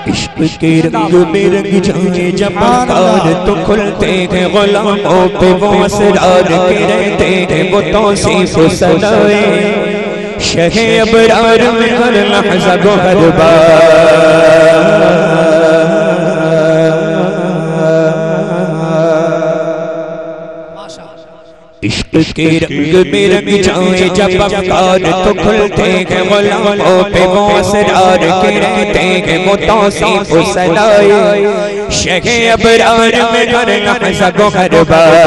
इश्क के रंग में रंग जाए जब कार तो खुलते हैं गुलामों पे वो असरार के रहते हैं वो तौसीफ सदाए शहे अबरार में हर लहज़ा को हर बार इश्क के रंग में रंग जाए जब अफ़कार तो खुलते हैं गुलामों पे वो असरार के रहते हैं वो तौसीफ सदाए शहे अबरार में हर लहज़ा को हर बार।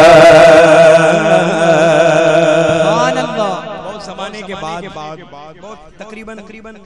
बहुत ज़माने के बाद बहुत तकरीबन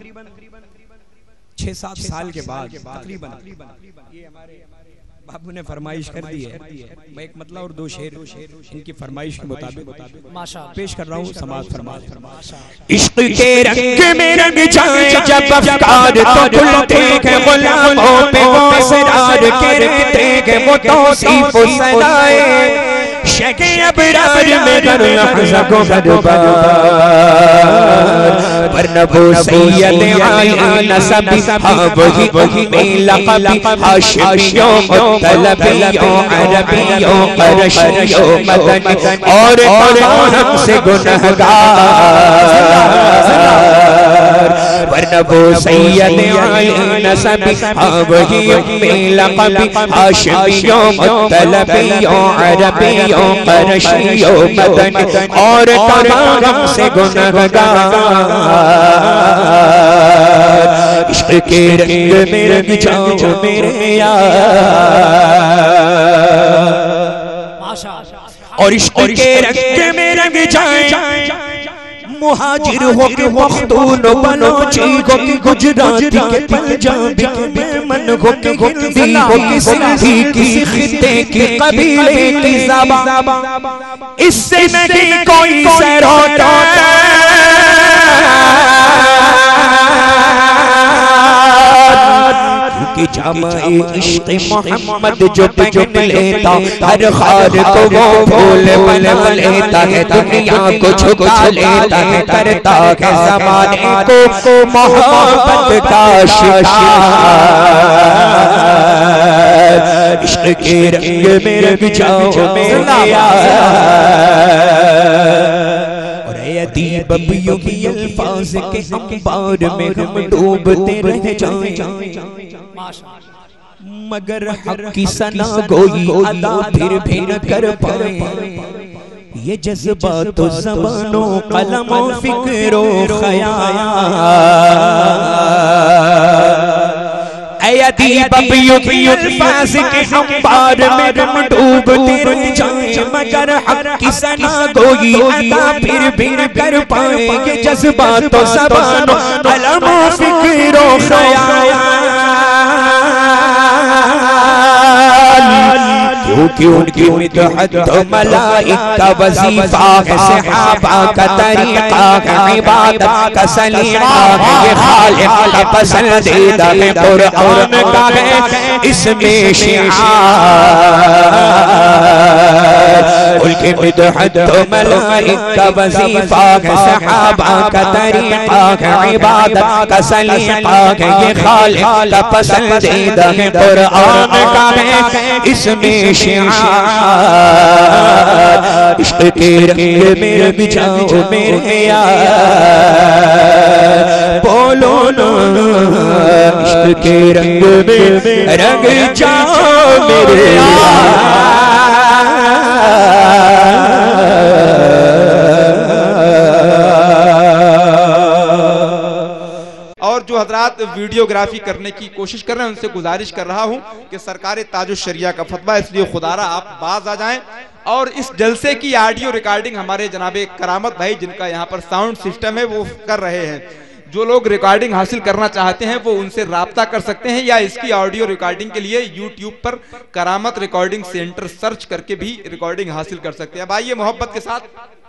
6-7 साल के बाद तकरीबन ये हमारे बाबू ने फरमाइश कर दी है। मैं एक मतलब और 2 शेर इनकी फरमाइश के मुताबिक पेश कर रहा हूँ। समाज फरमाए इश्क के रंग में रंग जाए जब अफ़कार तो खुलते हैं गुलामों पे वो असरार के रहते हैं वो तौसीफ सदाए शके अबरार में हर लहज़ा को हर बार वरना वो सैयद आला नसबी हाँ वही उम्मे लक़बी हाशिमियों मुत्तलबियों अरबियों क़ुरैशियों मदनी और हमसे गुनहगार वरना वो सैयद आला नसबी हाँ वही उम्मे लक़बी हाशिमियों मुत्तलबियों अरबियों क़ुरैशियों मदनी और तमाम से गुनहगार इश्क के रंग में रंग जाओ मेरे यार और इश्क के रंग में रंग जाए मुहाजिर हो के मख्तून बलोची हो के गुजराती के पंजाबी के मेमन हो के हिंदी हो के सिंधी की खिते की कबीले की ज़बान इससे नहीं कोई सैर होता कि जामाए इश्क़ मोहम्मद जो पहन लेता हर खार को वो फूल बना लेता है दुनिया को झुका लेता है करता है ज़माने को मोहब्बत का शिकार इश्क़ के रंग में रंग जाओ मेरे यार अदीब अबियों की अल्फाज के अंबार में हम डूबते रह जाएं मगर हक की सना गोई अदा फिर भी न कर पाए ये जज्बा तो ज़बानो कलमो फिक्रो ख़याल अदीब अबियों की अल्फाज के अंबार में हम डूबते रह जाएं मगर हक की सना गोई अदा फिर भी न कर पाए ये जज्बा तो ज़बानो कलमो फिक्रो ख़याल क्योंकि उनकी मिदहत तो मलाइक का वजीफा है सहाबा का तरीका है इबादत का सलीका है ये खालिक का पसंदीदा है कुरान का है इसमें शिआर उनकी मिदहत तो मलाइक का वजीफा है सहाबा का तरीका है इबादत का सलीका है ये खालिक का पसंदीदा है कुरान का है इसमें इश्क़ के रंग में रंग जाओ मेरे यार बोलो ना इश्क़ के रंग में रंग जाओ मेरे यार। और जो हजरात वीडियोग्राफी करने की कोशिश कर रहे हैं उनसे गुजारिश कर रहा हूं कि सरकार ताजुश शरिया का फतवा, इसलिए खुदारा आप बाज आ जाएं। और इस जलसे की ऑडियो रिकॉर्डिंग हमारे जनाबे करामत भाई जिनका यहाँ पर साउंड सिस्टम है वो कर रहे हैं। जो लोग रिकॉर्डिंग हासिल करना चाहते हैं वो उनसे राब्ता कर सकते हैं या इसकी ऑडियो रिकॉर्डिंग के लिए यूट्यूब पर करामत रिकॉर्डिंग सेंटर सर्च करके भी रिकॉर्डिंग हासिल कर सकते हैं। अब आइए मोहब्बत के साथ